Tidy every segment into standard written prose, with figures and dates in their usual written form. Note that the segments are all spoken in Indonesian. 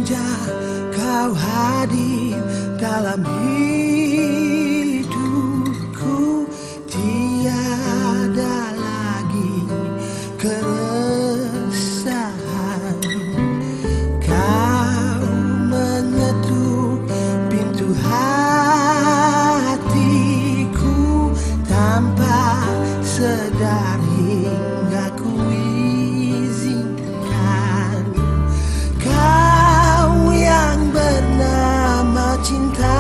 semenjak kau hadir dalam hidupku, tiada lagi keresahan. Kau mengetuk pintu hatiku tanpa sadar hingga ku izinkan. Kau yang bernama cinta,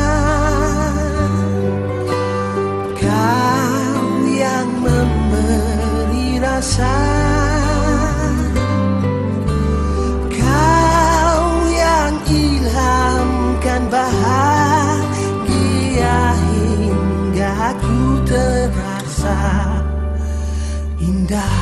kau yang memberi rasa, kau yang ilhamkan bahagia hingga ku terasa indah.